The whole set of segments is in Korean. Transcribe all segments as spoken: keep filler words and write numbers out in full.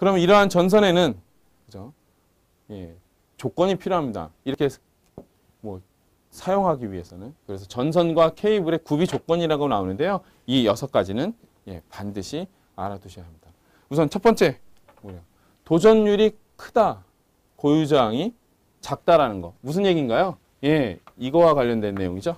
그러면 이러한 전선에는 그죠? 예, 조건이 필요합니다. 이렇게 뭐 사용하기 위해서는. 그래서 전선과 케이블의 구비 조건이라고 나오는데요. 이 여섯 가지는 예, 반드시 알아두셔야 합니다. 우선 첫 번째 뭐냐? 도전율이 크다. 고유저항이 작다라는 거. 무슨 얘기인가요? 예, 이거와 관련된 내용이죠.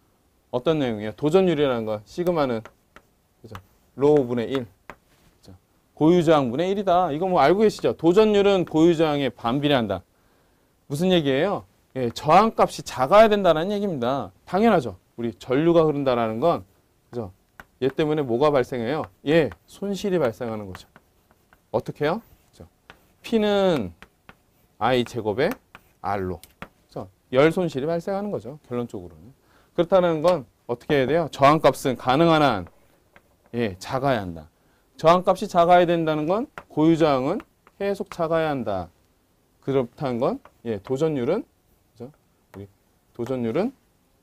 어떤 내용이에요? 도전율이라는 거. 시그마는 그죠? 로우분의 일. 그죠? 고유저항분의 일이다. 이거 뭐 알고 계시죠? 도전율은 고유저항에 반비례한다. 무슨 얘기예요? 예, 저항값이 작아야 된다는 얘기입니다. 당연하죠. 우리 전류가 흐른다라는 건 그죠? 얘 때문에 뭐가 발생해요? 예, 손실이 발생하는 거죠. 어떻게 해요? 그죠? P는 I 제곱의 R로 그죠? 열 손실이 발생하는 거죠. 결론적으로는. 그렇다는 건 어떻게 해야 돼요? 저항값은 가능한 한 예, 작아야 한다. 저항값이 작아야 된다는 건 고유저항은 계속 작아야 한다. 그렇다는 건 예, 도전율은 그죠? 우리 도전율은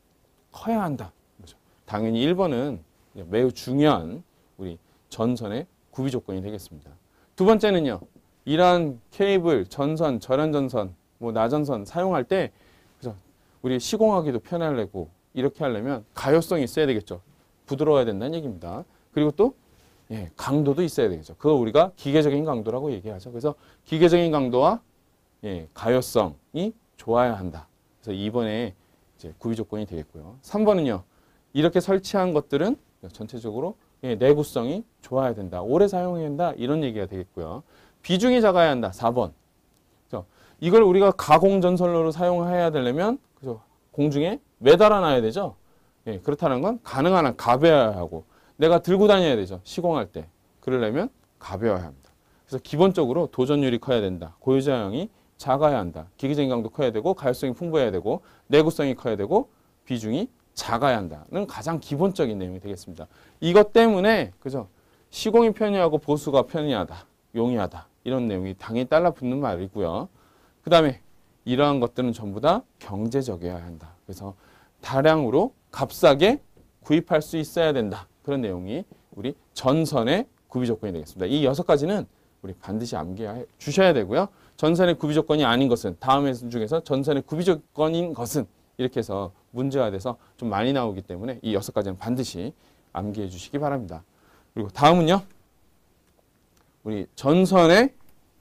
커야 한다. 그렇죠? 당연히 일 번은 매우 중요한 우리 전선의 구비 조건이 되겠습니다. 두 번째는요. 이러한 케이블, 전선, 절연전선, 뭐 나전선 사용할 때 그죠? 우리 시공하기도 편하려고 이렇게 하려면 가효성이 있어야 되겠죠. 부드러워야 된다는 얘기입니다. 그리고 또 예, 강도도 있어야 되겠죠. 그거 우리가 기계적인 강도라고 얘기하죠. 그래서 기계적인 강도와 예, 가효성이 좋아야 한다. 그래서 이 번에 이제 구비 조건이 되겠고요. 삼 번은요. 이렇게 설치한 것들은 전체적으로 예, 내구성이 좋아야 된다. 오래 사용해야 된다. 이런 얘기가 되겠고요. 비중이 작아야 한다. 사 번. 그래서 이걸 우리가 가공전선로로 사용해야 되려면 그래서 공중에 매달아 놔야 되죠. 예, 그렇다는 건 가능한 한 가벼워야 하고 내가 들고 다녀야 되죠. 시공할 때. 그러려면 가벼워야 합니다. 그래서 기본적으로 도전율이 커야 된다. 고유저항이 작아야 한다. 기계적인 강도 커야 되고 가효성이 풍부해야 되고 내구성이 커야 되고 비중이 작아야 한다는 가장 기본적인 내용이 되겠습니다. 이것 때문에 그죠? 시공이 편리하고 보수가 편리하다. 용이하다. 이런 내용이 당연히 따라 붙는 말이고요. 그 다음에 이러한 것들은 전부 다 경제적이어야 한다. 그래서 다량으로 값싸게 구입할 수 있어야 된다. 그런 내용이 우리 전선의 구비 조건이 되겠습니다. 이 여섯 가지는 우리 반드시 암기해 주셔야 되고요. 전선의 구비 조건이 아닌 것은 다음 중에서 전선의 구비 조건인 것은 이렇게 해서 문제가 돼서 좀 많이 나오기 때문에 이 여섯 가지는 반드시 암기해 주시기 바랍니다. 그리고 다음은요. 우리 전선의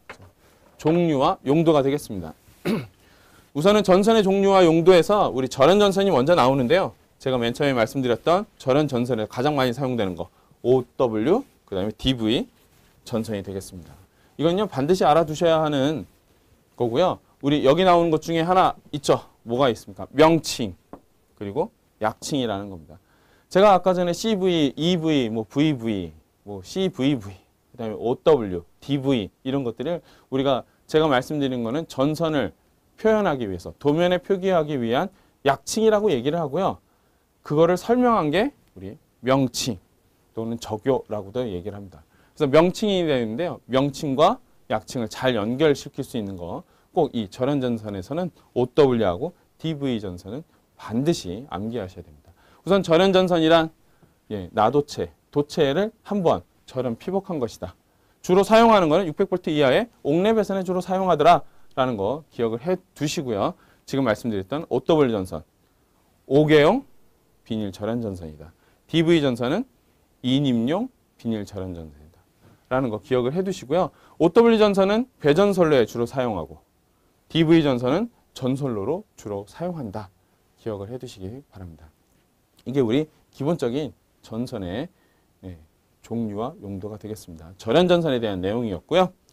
종류와 용도가 되겠습니다. 우선은 전선의 종류와 용도에서 우리 절연전선이 먼저 나오는데요. 제가 맨 처음에 말씀드렸던 절연전선에 가장 많이 사용되는 거 오 더블유, 그 다음에 디 브이 전선이 되겠습니다. 이건요 반드시 알아두셔야 하는 거고요. 우리 여기 나오는 것 중에 하나 있죠. 뭐가 있습니까? 명칭 그리고 약칭이라는 겁니다. 제가 아까 전에 씨 브이, 이 브이, 뭐 브이 브이, 뭐 씨 브이 브이, 그다음에 오 더블유, 디 브이 이런 것들을 우리가 제가 말씀드린 거는 전선을 표현하기 위해서 도면에 표기하기 위한 약칭이라고 얘기를 하고요. 그거를 설명한 게 우리 명칭 또는 적요라고도 얘기를 합니다. 그래서 명칭이 되는데요. 명칭과 약칭을 잘 연결시킬 수 있는 거 꼭 이 절연전선에서는 오 더블유하고 디 브이 전선은 반드시 암기하셔야 됩니다. 우선 절연전선이란 예, 나도체, 도체를 한번 절연 피복한 것이다. 주로 사용하는 것은 육백 볼트 이하의 옥내 배선에 주로 사용하더라라는 거 기억을 해 두시고요. 지금 말씀드렸던 오 더블유 전선, 오 개용 비닐 절연전선이다. 디 브이 전선은 이 닙용 비닐 절연전선이다. 라는 거 기억을 해 두시고요. 오 더블유 전선은 배전선로에 주로 사용하고 디 브이 전선은 전선로로 주로 사용한다. 기억을 해 두시기 바랍니다. 이게 우리 기본적인 전선의 네, 종류와 용도가 되겠습니다. 절연전선에 대한 내용이었고요.